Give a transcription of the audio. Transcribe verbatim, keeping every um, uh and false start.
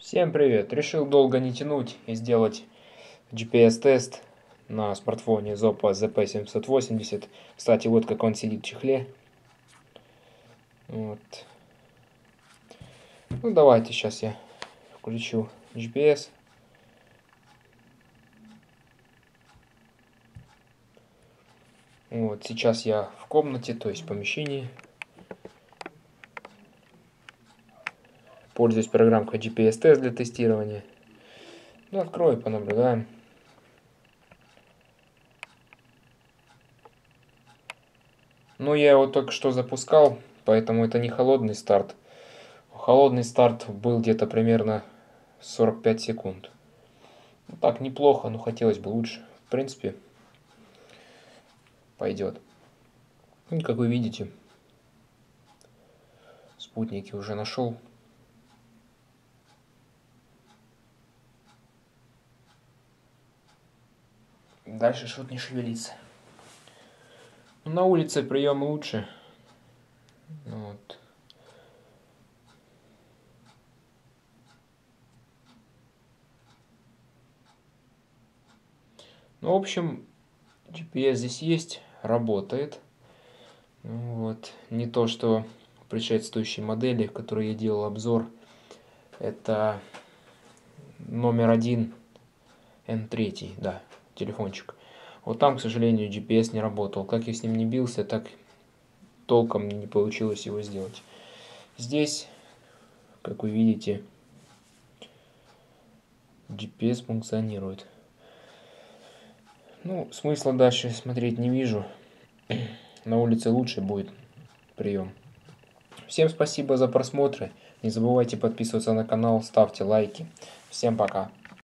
Всем привет! Решил долго не тянуть и сделать джи пи эс-тест на смартфоне Zoppo зет пи семьсот восемьдесят. Кстати, вот как он сидит в чехле. Вот. Ну, давайте сейчас я включу джи пи эс. Вот, сейчас я в комнате, то есть в помещении. Пользуюсь программкой джи пи эс-тест для тестирования. Ну, открою, понаблюдаем. Ну, я его только что запускал, поэтому это не холодный старт. Холодный старт был где-то примерно сорок пять секунд. Ну, так, неплохо, но хотелось бы лучше. В принципе, пойдет. Ну, как вы видите, спутники уже нашел. Дальше что-то не шевелится. Ну, на улице прием лучше. Вот. Ну, в общем, джи пи эс здесь есть, работает. Ну, вот. Не то, что в предшествующей модели, в которой я делал обзор. Это номер один эн три, да, телефончик. Вот там, к сожалению, джи пи эс не работал. Как я с ним не бился, так толком не получилось его сделать. Здесь, как вы видите, джи пи эс функционирует. Ну, смысла дальше смотреть не вижу. На улице лучше будет прием. Всем спасибо за просмотры. Не забывайте подписываться на канал, ставьте лайки. Всем пока.